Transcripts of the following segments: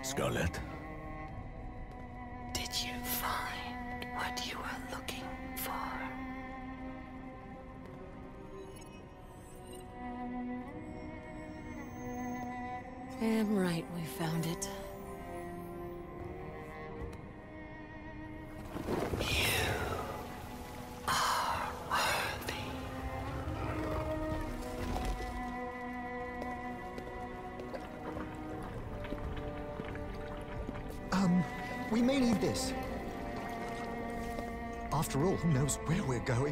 Scarlet? Did you find what you were looking for? Damn right we found it. We may need this. After all, who knows where we're going?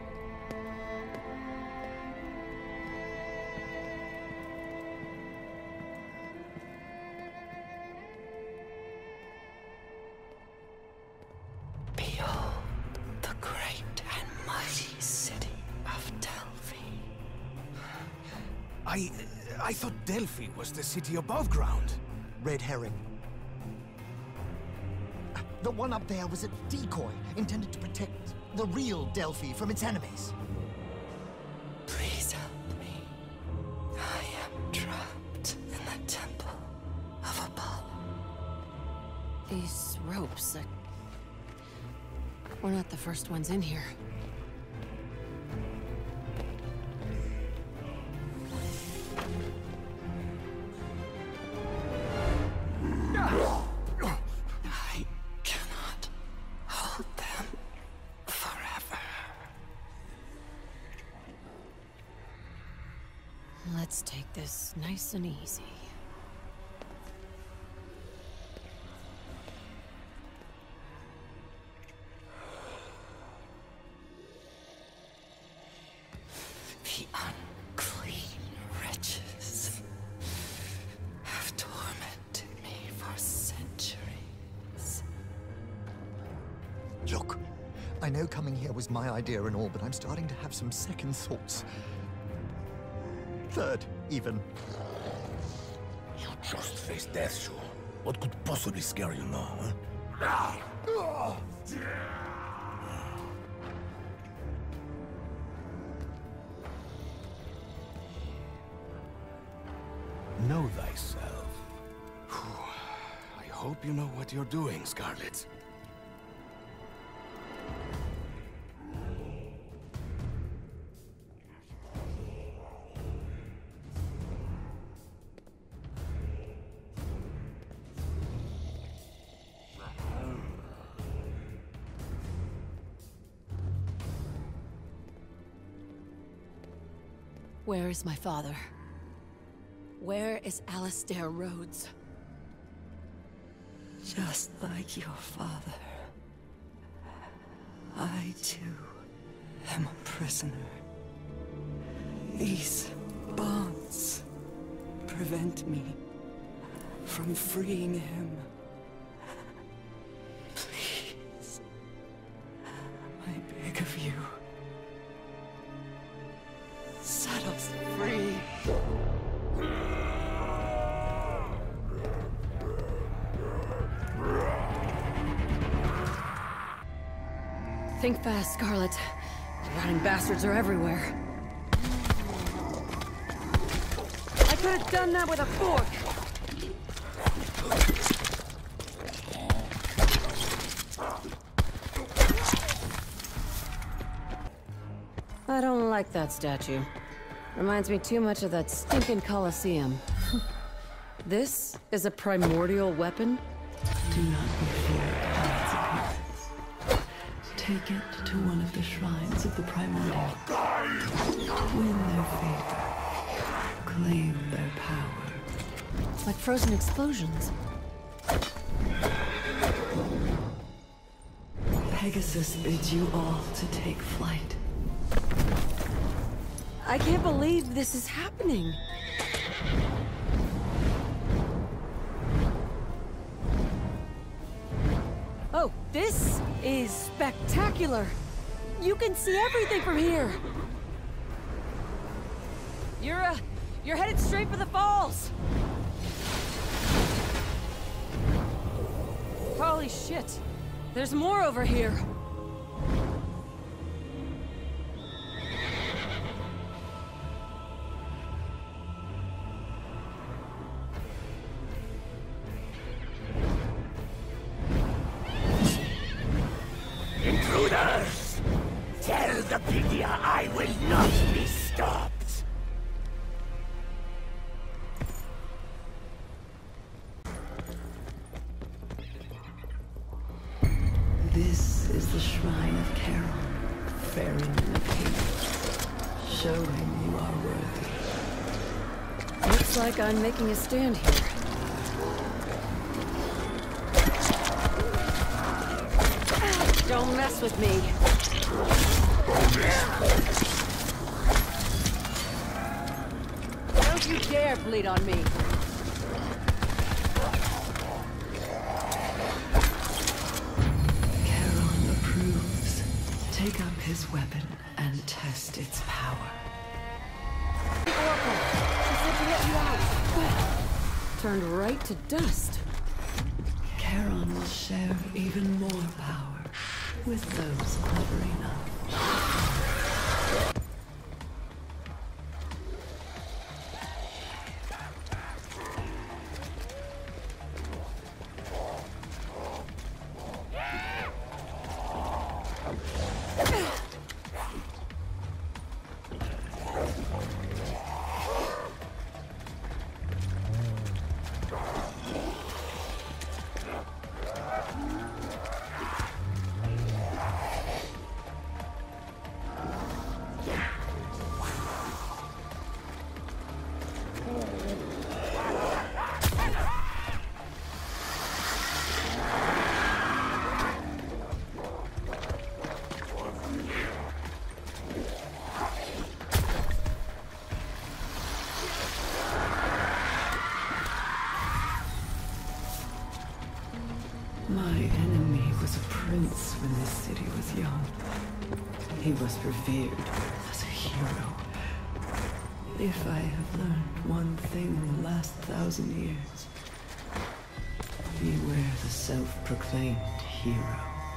Behold, the great and mighty city of Delphi. I thought Delphi was the city above ground. Red herring. The one up there was a decoy intended to protect the real Delphi from its enemies. Please help me. I am trapped in the temple of Apollo. These ropes, we're not the first ones in here. I cannot hold them forever. Let's take this nice and easy. The unclean wretches have tormented me for centuries. Look, I know coming here was my idea and all, but I'm starting to have some second thoughts. Third, even. You just faced death, Shul. What could possibly scare you now, huh? Know thyself. I hope you know what you're doing, Scarlet. Where is my father? Where is Alistair Rhodes? Just like your father, I too am a prisoner. These bonds prevent me from freeing him. Please, I beg of you, set us free. Think fast, Scarlet. The rotting bastards are everywhere. I could have done that with a fork! I don't like that statue. Reminds me too much of that stinking Colosseum. This is a primordial weapon? Do not be feared by its appearance. Take it to one of the shrines of the primordial. Win their favor. Claim their power. Like frozen explosions. Pegasus bids you all to take flight. I can't believe this is happening. Oh, this is spectacular. You can see everything from here. You're headed straight for the falls. Holy shit. There's more over here. shrine of Charon, ferryman of hate. Show him you are worthy. Looks like I'm making a stand here. Don't mess with me. Don't you dare bleed on me. Charon approves. Take up his weapon and test its power. Oracle, she said to let you out. Turned right to dust. Charon will share even more power with those clever enough. My enemy was a prince when this city was young. He was revered as a hero. If I have learned one thing in the last 1,000 years, beware the self-proclaimed hero.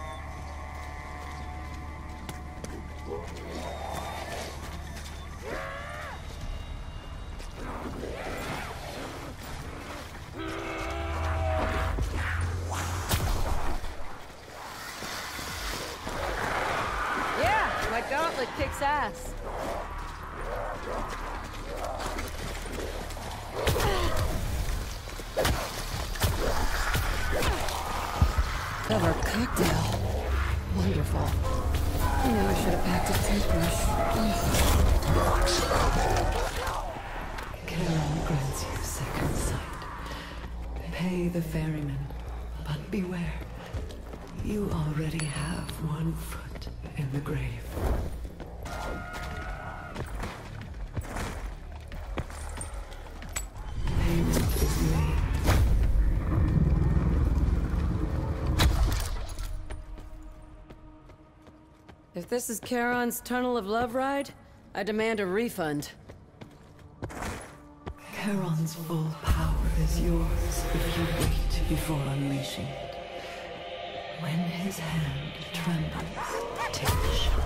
My gauntlet kicks ass. Clever cocktail. Wonderful. I knew I should have packed a toothbrush. Charon grants you second sight. Pay the ferryman, but beware. You already have one foot in the grave. Payment is made. If this is Charon's Tunnel of Love ride, I demand a refund. Charon's full power is yours if you wait before unleashing it. When his hand trembles, take the shot.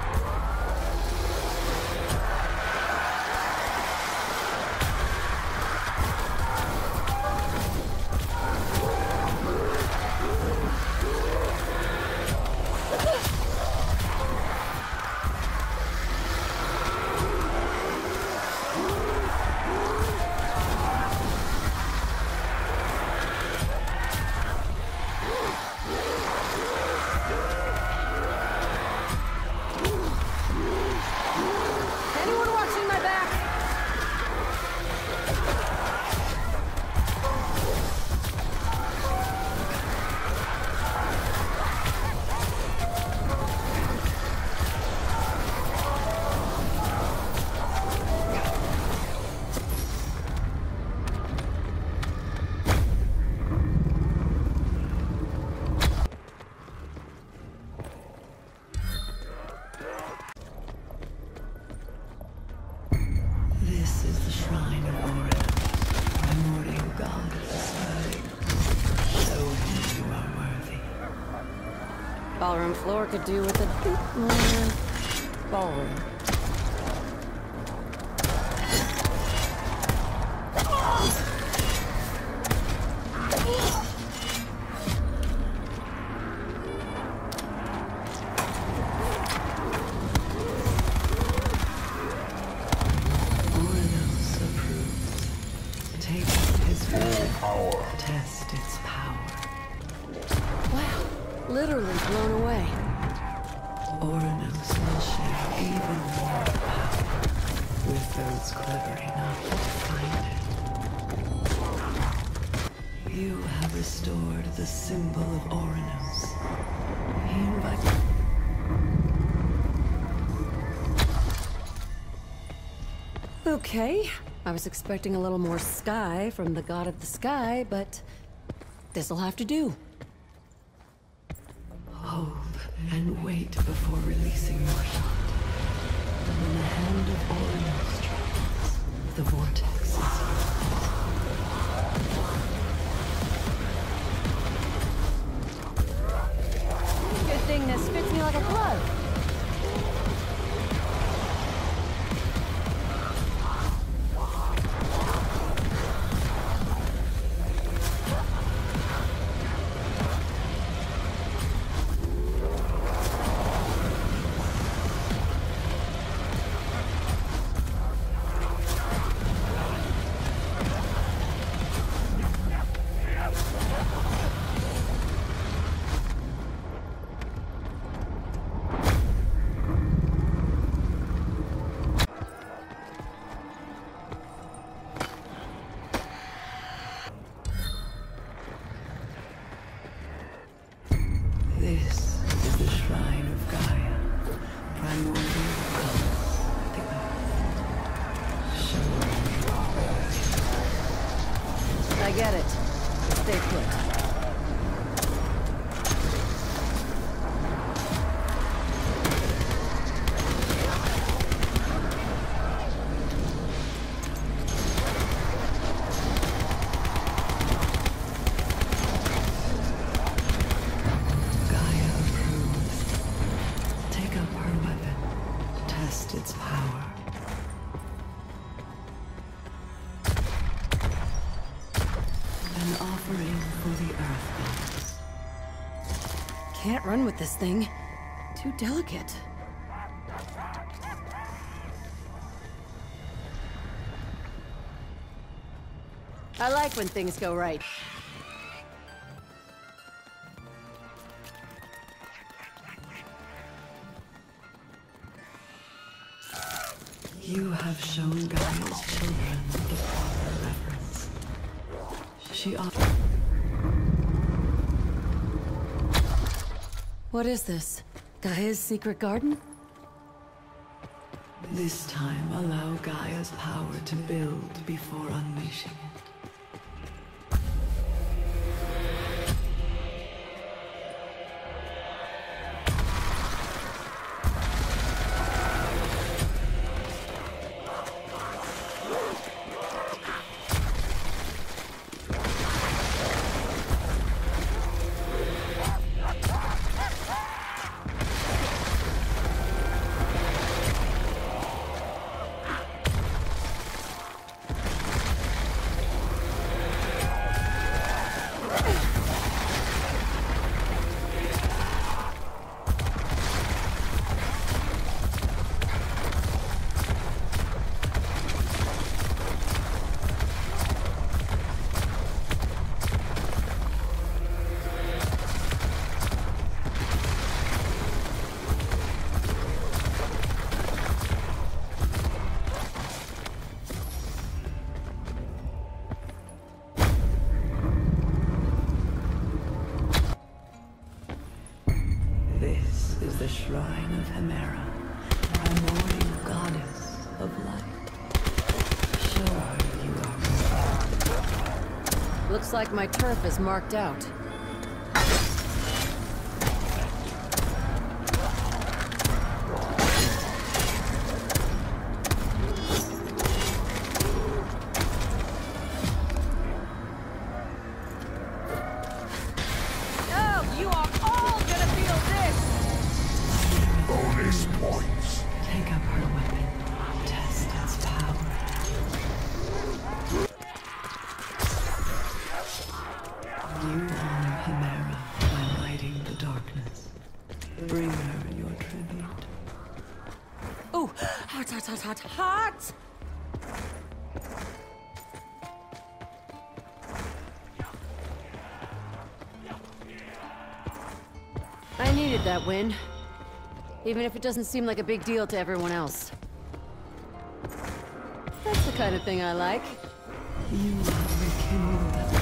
Ballroom floor could do with a bit more ballroom. Ornos approves. Take his will power. Test its power. Wow, literally blown away. Oranos will share even more power with those clever enough to find it. You have restored the symbol of Oranos. He invited... Okay, I was expecting a little more sky from the god of the sky, but this'll have to do. Hope and wait before releasing your shot. And when the hand of Oranos strikes, the vortex is yours. Good thing this fits me like a glove. This is the shrine of Gaia, primordial goddess of the earth. I get it. Stay put. Gaia approves. Take up her weapon. Test its power. An offering for the Earth Gods. Can't run with this thing. Too delicate. I like when things go right. You have shown Gaia's children the proper reverence. She offers... What is this? Gaia's secret garden? This time, allow Gaia's power to build before unleashing it. This is the shrine of Hemera, primordial goddess of light. Show her you are. Looks like my turf is marked out. Bonus points. Take up her weapon. Test its power. You honor Hemera by lighting the darkness. Bring her your tribute. Ooh, hot, hot, hot, hot, hot! I needed that win. even if it doesn't seem like a big deal to everyone else. That's the kind of thing I like. You have rekindled.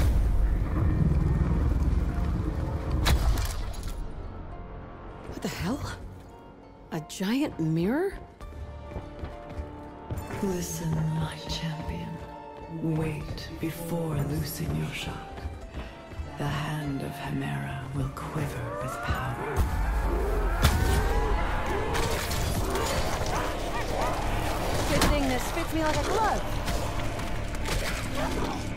What the hell? A giant mirror? Listen, my champion. Wait before loosing your shot. The hand of Hemera will quiver with power. Good thing this fits me like a glove.